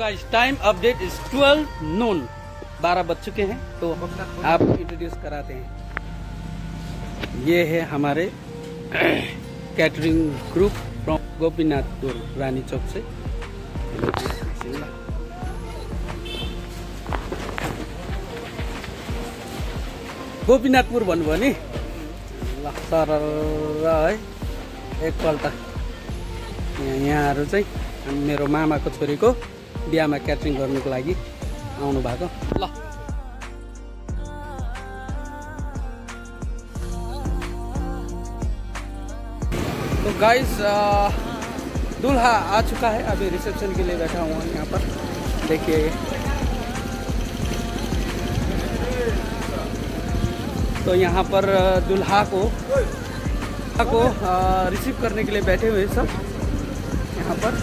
Guys time update is 12 noon, 12 बज चुके हैं। तो आप इंट्रोड्यूस कराते हैं। ये है हमारे catering group from Gopinathpur Rani Chowk से। गोपीनाथपुर भन्नुभयो नि ल सर है एकपल्ट यहाँहरू चाहिँ मेरो मामाको छोरीको बिहामा क्याटरिङ गर्नुको लागि आउनु भएको। ल तो गाइस दूल्हा आ चुका है, अभी रिसेप्शन के लिए बैठा हुआ है यहाँ पर। देखिए तो यहाँ पर दूल्हा को रिसीव करने के लिए बैठे हुए सब यहाँ पर।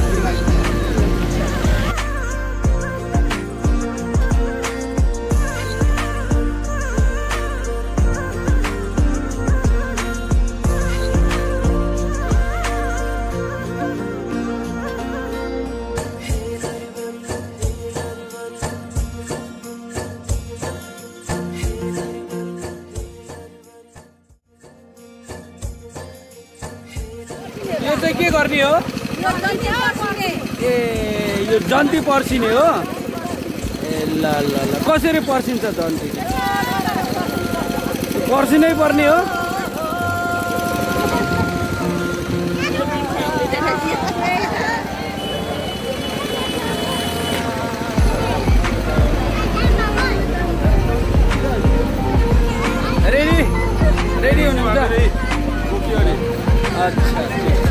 यो चाहिँ के गर्ने हो? ए यो जन्ती पर्सिने हो। ए ल ल ल कसरी पर्सिन्छ जन्ती? पर्सिनै पर्ने हो। रेडी रेडी हुनुहुन्छ? अच्छा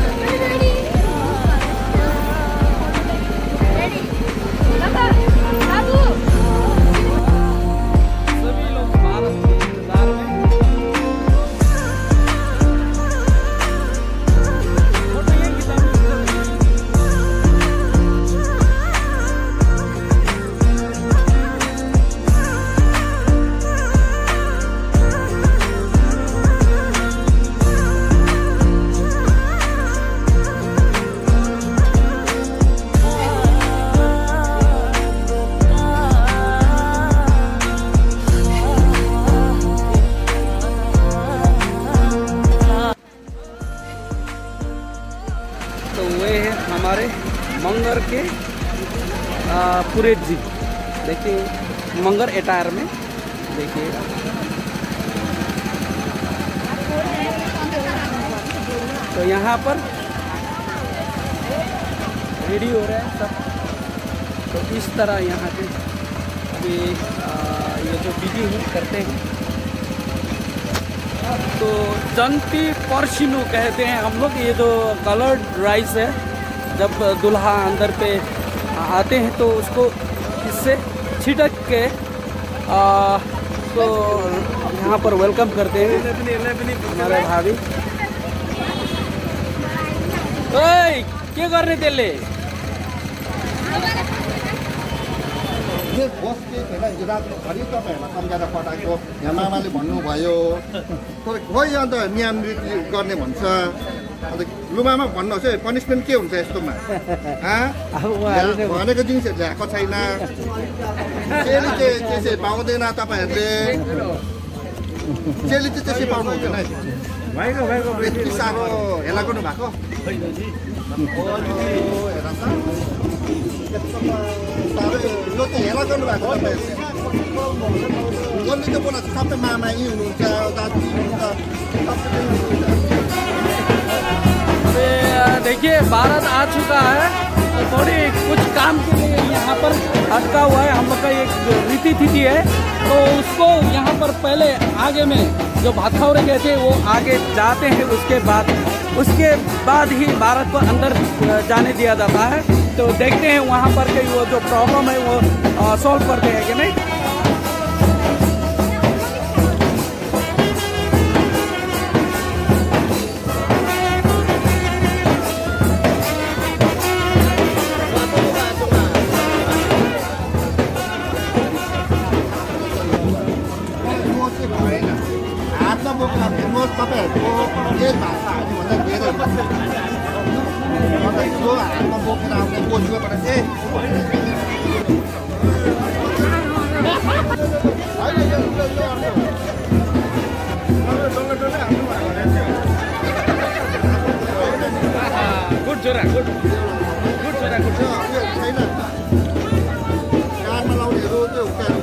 तो वे है हमारे मंगर के पुरेश जी। देखिए मंगर एटायर में देखिए तो यहाँ पर रेडी हो रहा है सब। तो इस तरह यहाँ पे ये जो विधि है करते हैं। तो जंती पर्सिनु कहते हैं हम लोग। ये जो कलर्ड राइस है, जब दूल्हा अंदर पे आते हैं तो उसको इससे छिटक के तो यहाँ पर वेलकम करते हैं हमारे भाभी। ओए के गर्ने त्यसले? रातभरि तपाईँहरूलाई सम्झाएर पठाएको यहाँ मामाले भन्नुभयो खोइ अन्त नियम रीति गर्ने भन्छ। अन्त लु मामा भन्नुहोस् है पनिसमेन्ट के हुन्छ यस्तोमा? भनेको जिनिस ल्याएको छैन, चेली चाहिँ त्यसै पाउँदैन तपाईँहरूले। चेली चाहिँ त्यसै पाउनु हुँदैन है। यति साह्रो हेला गर्नु भएको यो चाहिँ हेला गर्नु भएको तपाईँहरूले। जसले चाहिँ बोला सबै मामा यहीँ हुनुहुन्छ, दाजु हुनुहुन्छ। देखिए बारात आ चुका है, तो थोड़ी कुछ काम के लिए यहाँ पर अटका हुआ है। हम लोग का एक रीति थी है, तो उसको यहाँ पर पहले आगे में जो भातखौरे गए थे वो आगे जाते हैं, उसके बाद ही बारात को अंदर जाने दिया जाता है। तो देखते हैं वहाँ पर के वो जो प्रॉब्लम है वो सॉल्व करते हैं कि नहीं। हातमा बोक्नु तपाईँहरूको यो हातमा बोकेर आउने बोजूकोबाट चाहिँ गुड छोरा गुड छोरा गुड छैन कानमा लाउनेहरू त्यो हुक्काहरू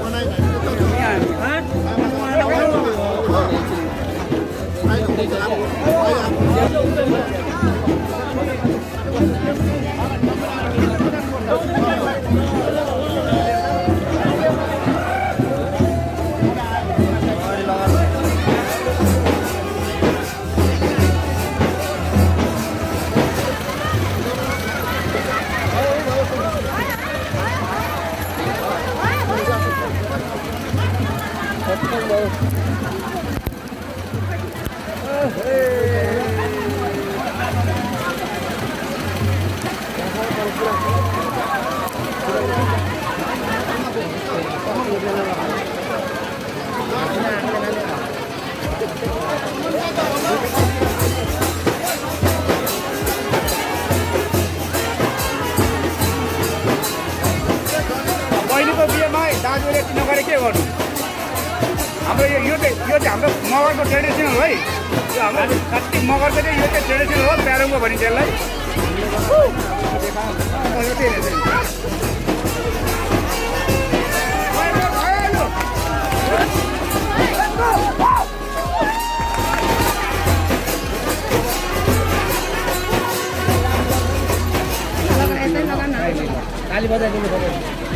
पहिलेको बिहेमा दाजुले नगरे के गर्नु हाम्रो यो चाहिँ हाम्रो मगरको ट्रेडिसनल है यो हाम्रो कति मगरको चाहिँ यो चाहिँ ट्रेडिसनल हो प्यारोङको भनिन्छ यसलाई ताली बजाइदिनु पर्यो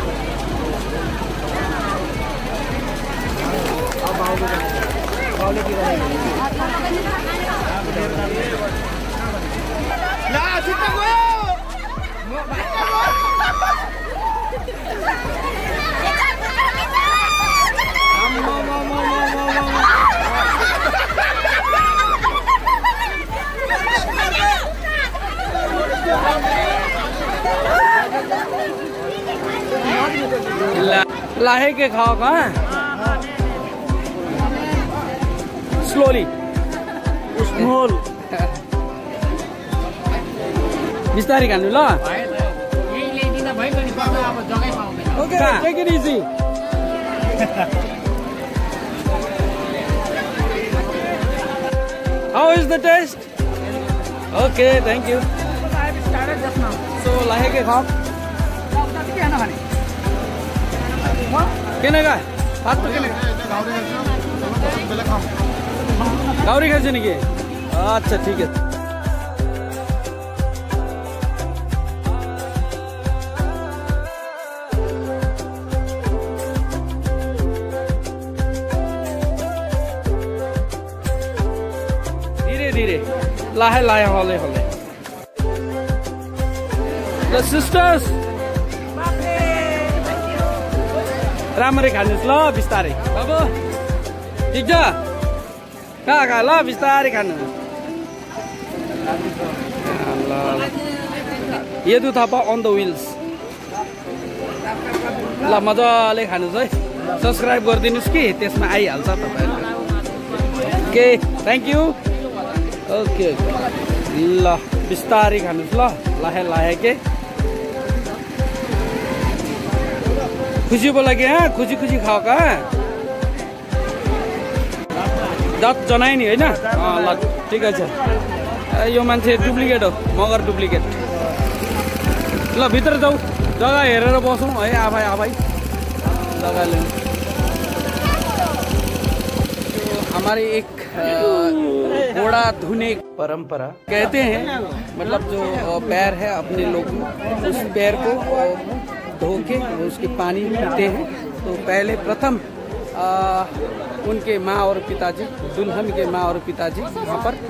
लाहे के खाओ कहाँ स्लोली स्मोल बिस्तारै खानु ल okay take it easy how is the taste okay thank you so लाहे के खाओ केनेगा भात तो केनेगा गाउरी खाइछ नि के अच्छा ठीक है धीरे धीरे लाहे लाहे हले हले ल सिस्टर्स राम्ररी खानुहोस् ल बिस्तारै बाबु ठिक छ कहाँ ल बिस्तारै खानु ल Yadu Thapa on the wheels ल मजाले खानुहोस् है सब्सक्राइब गरिदिनुहोस् कि त्यसमा आइहाल्छ तपाईँहरू ओके थ्याङ्क यू ओके ल बिस्तारै खानुहोस् ल लाहे लाहे के खुसी बोला कि हाँ खुसी खुसी खाओ का दाँत जनाए नि होइन ल ठिकै छ यो मान्छे डुप्लिकेट हो मगर डुप्लिकेट ल भित्र जाऊ जग्गा हेरेर बसौँ है आफै आफै जग्गा ले हमारी एक घोड़ा धुने परंपरा कहते हैं मतलब जो पैर है अपने लोग उस पैर को धो के उसके पानी पीते हैं तो पहले प्रथम उनके माँ और पिताजी दुल्हन के माँ और पिताजी वहाँ पर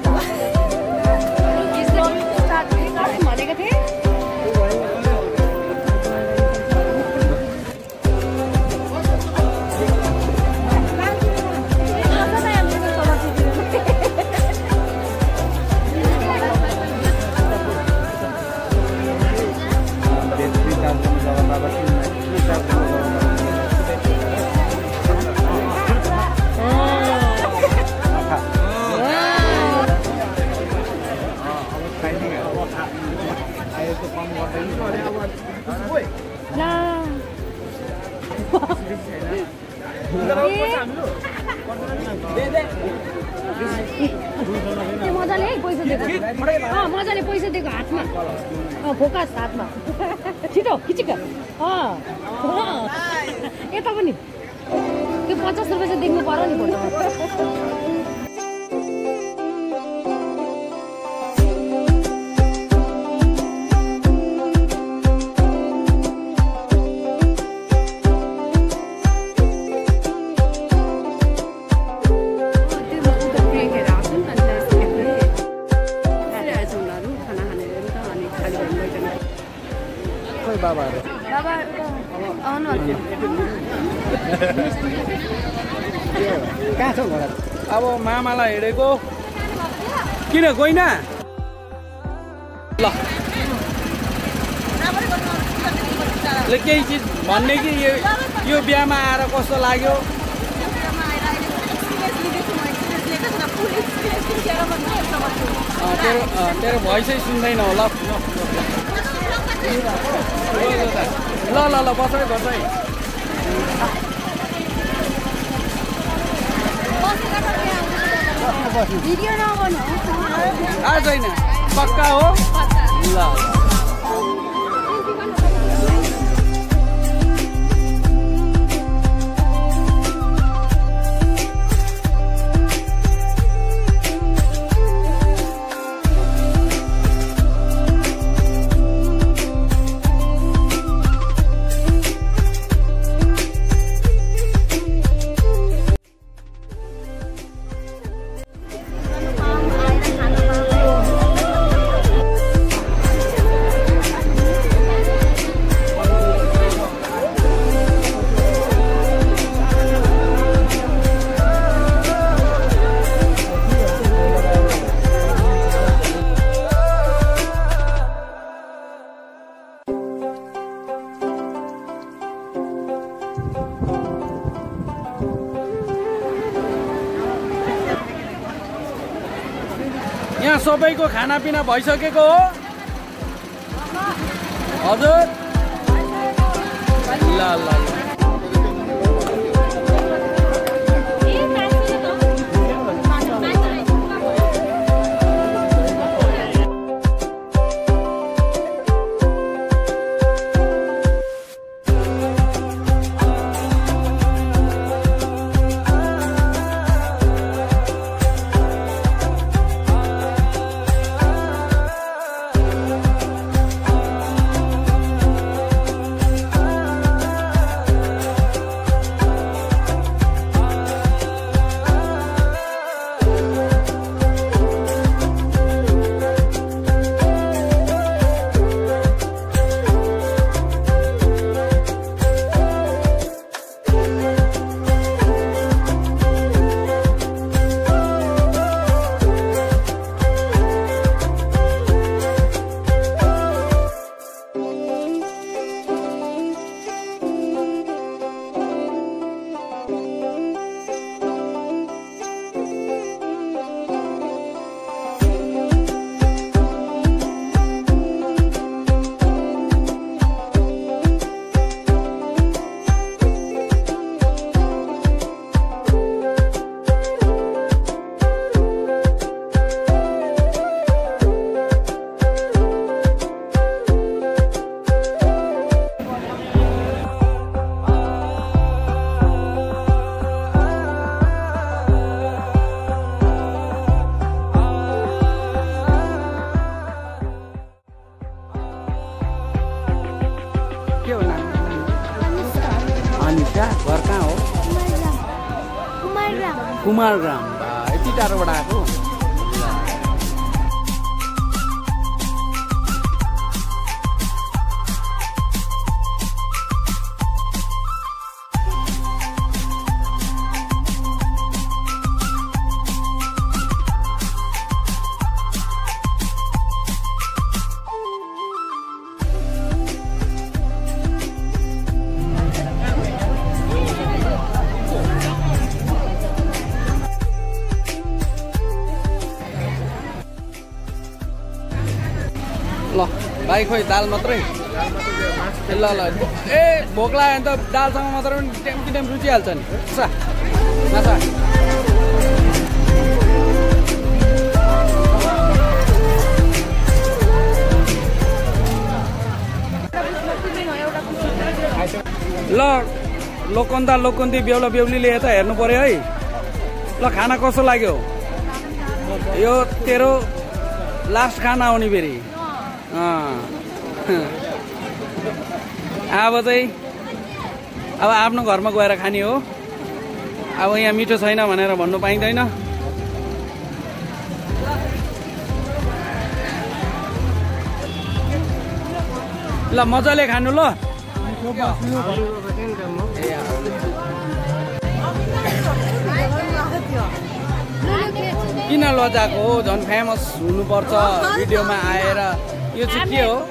मजाले पैसा दिएको मजाले पैसा दिएको हातमा फोकस हातमा छिटो खिचिक यता पनि त्यो 50 रुपियाँ चाहिँ देख्नु पर्यो नि फोटोमा बाबाहरु बाबा आउनुहुन्छ कहाँ छ घर अब मामालाई हेरेको किन गइना ल ले केही चीज भन्ने कि यो बिहामा आएर कस्तो लाग्यो तेरो भोइसै सुन्दैन होला ल ल ल बसाइ बसाइ भिडियो नगर्नु आज होइन पक्का हो ल यहाँ सबैको खानापिना भइसकेको हो हजुर ल ल घर कहाँ हो कुमारग्राम यति टाढोबाट आएको ल भाइ खोइ दाल मात्रै ल ल ए भोक लाग्यो भने त दालसँग मात्र पनि टाइम रुचिहाल्छ नि माछा ल लोकन्ती बेहुला बेहुलीले यता हेर्नु पर्यो है ल खाना कस्तो लाग्यो यो तेरो लास्ट खाना हो नि फेरि अब चाहिँ अब आफ्नो घरमा गएर खाने हो अब यहाँ मिठो छैन भनेर भन्नु पाइँदैन ल मजाले खानु ल किन लजाको हो झन् फेमस हुनुपर्छ भिडियोमा आएर यो चाहिँ के हो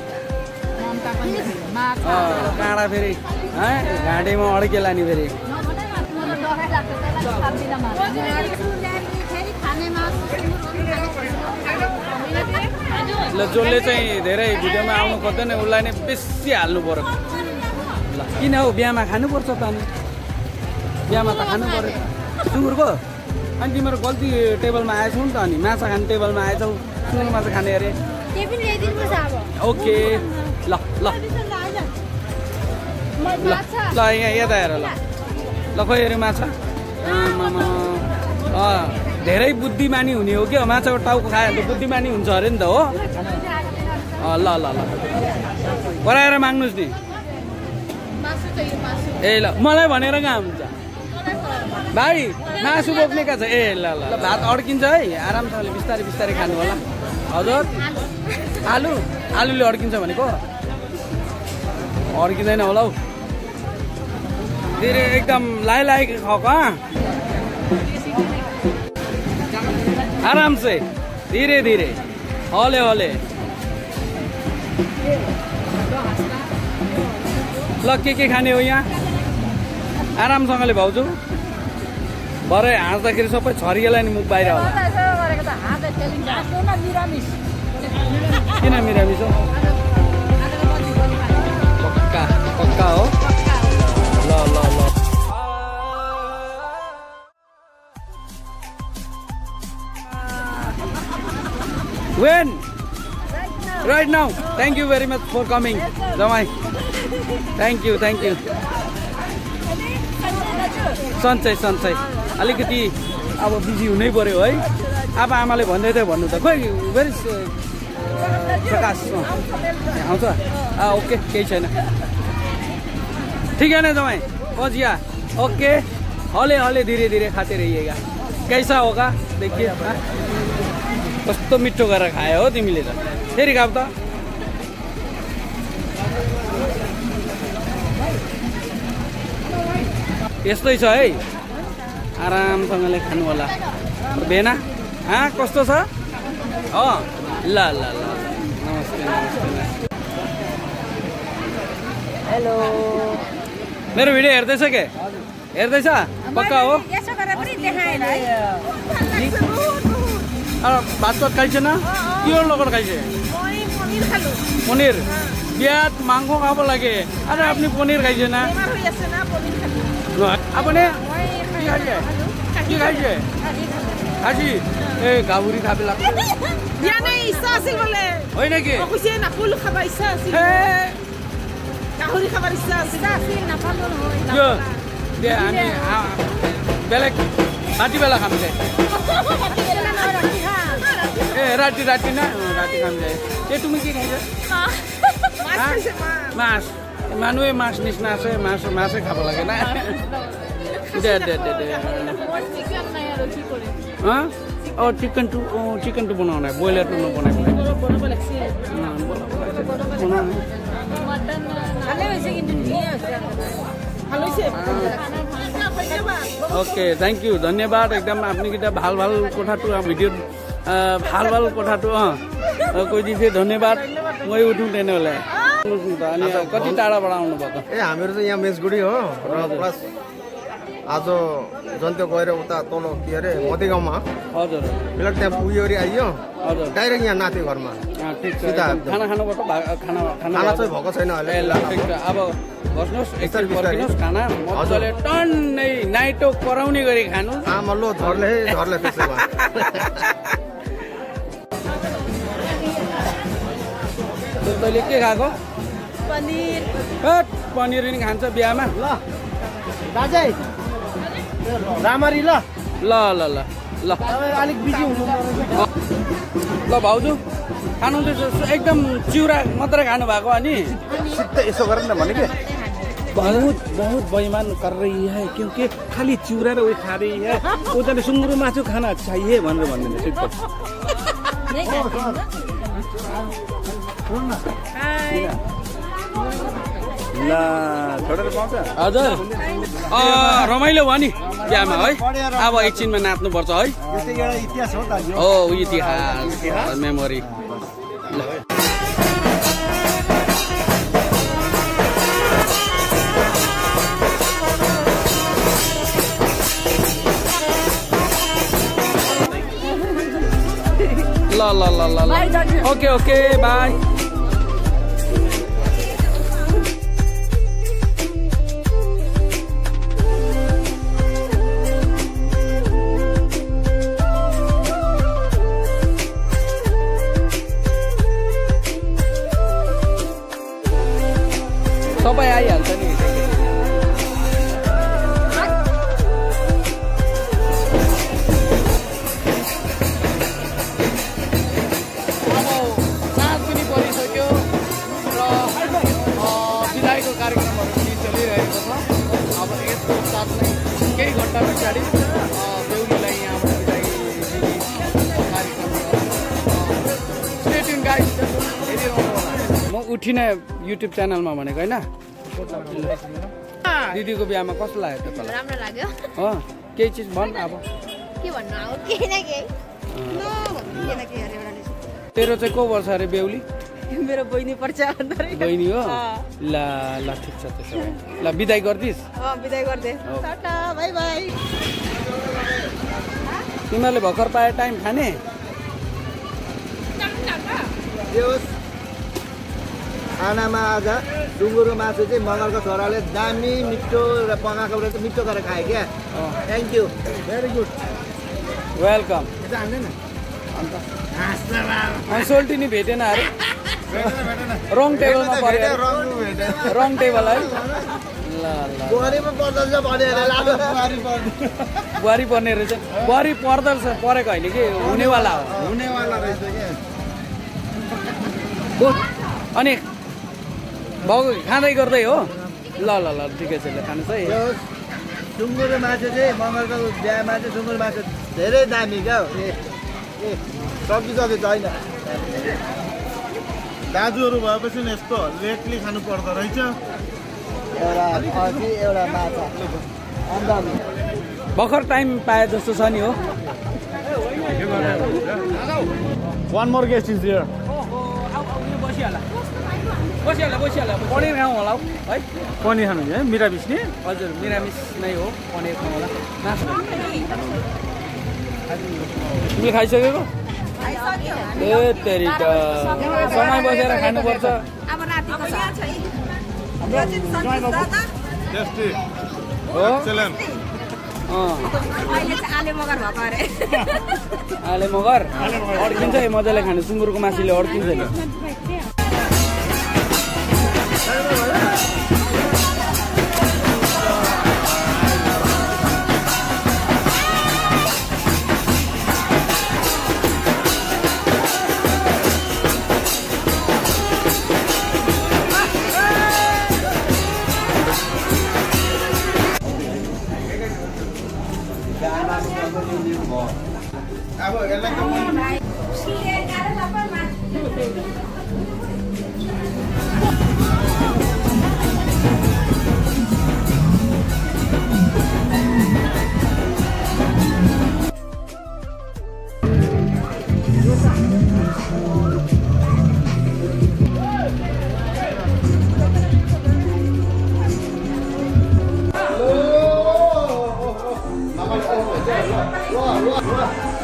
काँडा फेरि घाँटीमा अड्केला नि फेरि ल जसले चाहिँ धेरै भिडियोमा आउनु खोज्दैन उसलाई नै बेसी हाल्नु पर्यो ल किन हौ बिहामा खानुपर्छ त अनि बिहामा त खानु पर्यो सुँगुरको अनि तिम्रो गल्ती टेबलमा आएछौ नि त अनि माछा खाने टेबलमा आएछौ सुँगुर माछा खाने अरे ओके ल ल ल यहाँ यता हेर ल ल खोइ अरे माछा धेरै बुद्धिमानी हुने हो क्या माछाको टाउको खायो भने त बुद्धिमानी हुन्छ अरे नि त हो ल ल ल कराएर माग्नुहोस् नि ए ल मलाई भनेर कहाँ हुन्छ भाइ मासु बोक्ने कहाँ छ ए ल ल भात अड्किन्छ है आरामसँगले बिस्तारै बिस्तारै खानु होला हजुर आलुले अड्किन्छ भनेको अड्किँदैन होला हौ धेरै एकदम लाइ खाएको आराम से धीरे धीरे हौले हौले ल के खाने हो यहाँ आरामसँगले भाउजू भरे हाँस्दाखेरि सबै छरिएला नि मुख बाहिर होला किन मिरामिस हो पक्का हो ल ल ल When? Right now. Thank you very much for coming. Jamai. Thank you. सन्चै अलिकति अब बिजी हुनै पर्यो है अब आमाले भन्दै थियो भन्नु त खोइ भेरी प्रकाश आउँछ ओके केही छैन ठीक है ना जमाई पहुंच गया ओके हौले धीरे धीरे खाते रहिएगा कैसा होगा देखिए कस्तो मिठो गरेर खायो हो तिमीले त फेरि खाऊ त यस्तै छ है आरामसँगले खानु होला बेना कस्तो छ ल नमस्ते हेलो मेरो भिडियो हेर्दैछ के हेर्दैछ पक्का हो भात खाइছে না কিহৰ লগত খাইছে পনীৰ বিয়াত মাংস খাব লাগে আৰু আপুনি পনীৰ খাইছে না আপুনি কি খাইছে আজি এই গাহৰি খাব লাগে দিয়া নাই ইচ্ছা আছিল বলে হয় নেকি কৈছে না ফুল খাব ইচ্ছা আছিল গাহৰি খাব ইচ্ছা আছিল না পালো নহয় দিয়া আমি বেলেগ ৰাতি বেলা খাম দে राती ना राती खाम जाए ये तुम्हें क्या खाइছে माछ মানুহে মাছ নিচিনা আছে মাছে খাব লাগে না দে চিকেন টু বনাও নাই ব্ৰইলাৰ টু নবনাই ओके थैंक यू धन्यवाद एकदम आपने किता ভাল কথাটো ভিডিঅ'ত ভাল কথাটো কৈ দিছে धन्यवाद মই उठौँ তেনেহ'লে अनि कति टाढाबाट आउनु भएको ए हामीहरू चाहिँ यहाँ मेसगुडी हो र प्लस आज झन् त्यो गएर उता तल के अरे मधे गाउँमा हजुर बेलुका त्यहाँ पुग्योरी आइयो हजुर डाइरेक्ट यहाँ नाथ्यो घरमा ठिक छ सिधा खाना खानुपर्छ खाना खाना चाहिँ भएको छैन अहिले ल ठिक छ अब बस्नुहोस् एकचोटि पर्खिनुहोस् खाना मजाले टन्नै नाइटो कराउने गरी खानु आमा लो झर्ले त्यसो भयो तैँले के खाएको पनिर पनिर पनि खान्छ बिहामा ल दाजै रामरी ल ल ल ल ल अलिक बिजी हुनु ल भाउजू खानुहुँदैछ एकदम चिउरा मात्रै खानु भएको अनि सिधै यसो गर न भने के बहुत बहुत बेईमान कर रही है क्योंकि खाली चिउरा र उयो खा रही है उनीहरूले सुँगुरको मासु खाना चाहिए भनेर भन्दैन सिधै ल छोडेर पाउँछ हजुर रमाइलो भयो नि बिहामा है अब एकछिनमा नाच्नुपर्छ है एउटा इतिहास हो त हो इतिहास मेमोरी ल ओके बाई सबै आइहाल्छ नि उठिने युट्युब च्यानलमा भनेको होइन दिदीको बिहामा कस्तो लाग्यो त तँलाई राम्रो लाग्यो केही चिज भन् अब के भन्नु अब केही न केही तेरो चाहिँ को वर्ष अरे बेहुली मेरो बहिनी पर्छ बहिनी हो ल ल ठिक छ त्यसो भए ल बिदाई गर्दिस् बिदाई गर्दे टाटा बाई बाई तिमीहरूले भर्खर पाए टाइम खाने खानामा आज सुँगुरको मासु चाहिँ मगरको छोराले दामी मिठो र पकाएको रहेछ मिठो गरेर खायो क्या thank you very good welcome अन्त सोल्टी नि भेटेन अरे रङ टेबलमा पऱ्यो रङ टेबल है ल बुहारी पर्ने रहेछ बुहारी पर्दो रहेछ परेको होइन कि हुनेवाला हो रहेछ क्या अनि भाउ खाँदै गर्दै हो ल ल ल ठिकै छ ल खानुहोस् है सुँगुरको मासु चाहिँ मगरको बिहामा चाहिँ सुँगुर मासु धेरै दामी क्या हो सब्जी छैन दाजुहरू भएपछि नि यस्तो लेटली खानु पर्दो रहेछ एउटा खसी एउटा माछा भर्खर टाइम पाए जस्तो छ नि हो One more guest is here. बसिहाल्ला paneer खाउँ होला है पनिर खानु है मिरामिस नि हजुर मिरामिस नै हो पनिर खाउँ होला तिमीले खाइसकेको ए तेरिका समय बसेर खानुपर्छ अब रातिको टेस्टी हो एक्सेलेन्ट अहिले चाहिँ आले मगर भएको अरे आले मगर अड्किन्छ है मजाले खानु सुँगुरको मासुले अड्किन्छ नि अब यसलाई ल ल ल